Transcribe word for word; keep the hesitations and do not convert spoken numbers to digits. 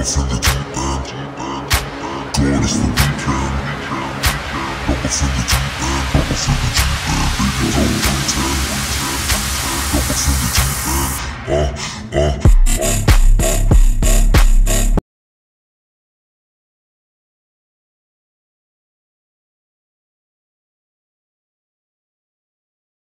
off in the deep end. God is the weekend. Jump off in the deep end. Jump off in the deep end. Baby, don't pretend. Jump off in the deep end. Uh, uh.